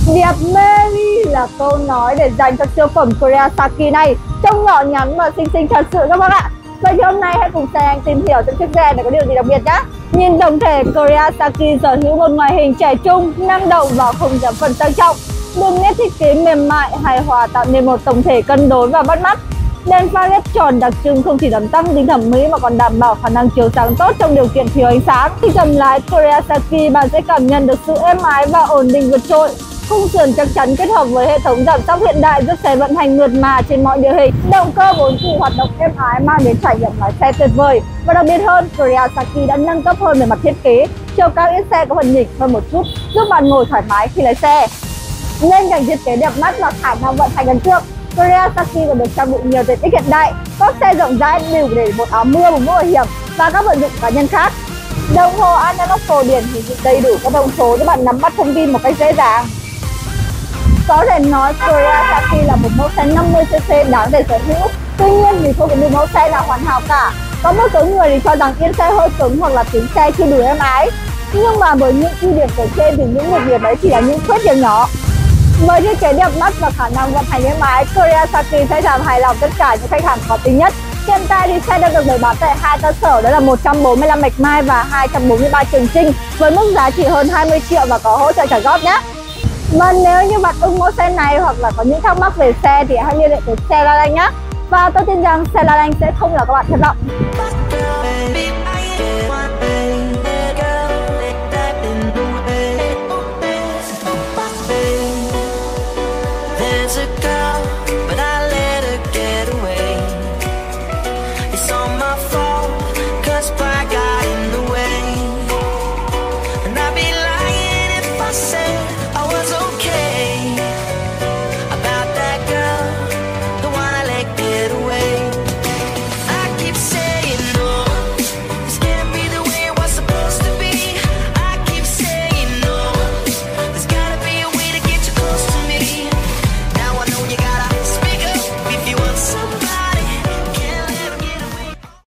Đẹp mê ly là câu nói để dành cho siêu phẩm Korea Saki này. Trông nhỏ nhắn mà xinh xinh thật sự các bác ạ. Vậy thì hôm nay hãy cùng xe anh tìm hiểu trong chiếc xe này có điều gì đặc biệt nhé. Nhìn tổng thể, Korea Saki sở hữu một ngoại hình trẻ trung, năng động và không giảm phần sang trọng. Đường nét thiết kế mềm mại, hài hòa tạo nên một tổng thể cân đối và bắt mắt. Đèn pha led tròn đặc trưng không chỉ làm tăng tính thẩm mỹ mà còn đảm bảo khả năng chiếu sáng tốt trong điều kiện thiếu ánh sáng. Khi cầm lái Korea Saki, bạn sẽ cảm nhận được sự êm ái và ổn định vượt trội. Khung sườn chắc chắn kết hợp với hệ thống giảm tốc hiện đại giúp xe vận hành mượt mà trên mọi địa hình. Động cơ 4 kỳ hoạt động êm ái mang đến trải nghiệm lái xe tuyệt vời. Và đặc biệt hơn, Korea Saki đã nâng cấp hơn về mặt thiết kế. Chiều cao yết xe có phần nhỉnh hơn một chút, giúp bạn ngồi thoải mái khi lái xe. Bên cạnh thiết kế đẹp mắt và khả năng vận hành ấn tượng, Korea Saki còn được trang bị nhiều tiện ích hiện đại. Cốp xe rộng rãi đều để một áo mưa, một mũ bảo hiểm và các vận dụng cá nhân khác. Đồng hồ analog cổ điển hiển thị đầy đủ các thông số để bạn nắm bắt thông tin một cách dễ dàng. Có thể nói Korea Saki là một mẫu xe 50cc đáng để sở hữu. Tuy nhiên vì không có một mẫu xe nào hoàn hảo cả. Có một số người thì cho rằng yên xe hơi cứng hoặc là tiếng xe chưa đủ êm ái. Nhưng mà với những ưu điểm kể trên thì những nhược điểm ấy chỉ là những khuyết điểm nhỏ. Với thiết kế đẹp mắt và khả năng vận hành êm ái, Korea Saki sẽ làm hài lòng tất cả những khách hàng khó tính nhất. Hiện tại thì xe đang được bày bán tại hai cơ sở, đó là 145 Bạch Mai và 243 Trường Chinh, với mức giá chỉ hơn 20 triệu và có hỗ trợ trả góp nhé. Và nếu như bạn ưng mẫu xe này hoặc là có những thắc mắc về xe thì hãy liên hệ với xe La Lanh nhé. Và tôi tin rằng xe La Lanh sẽ không làm các bạn thất vọng.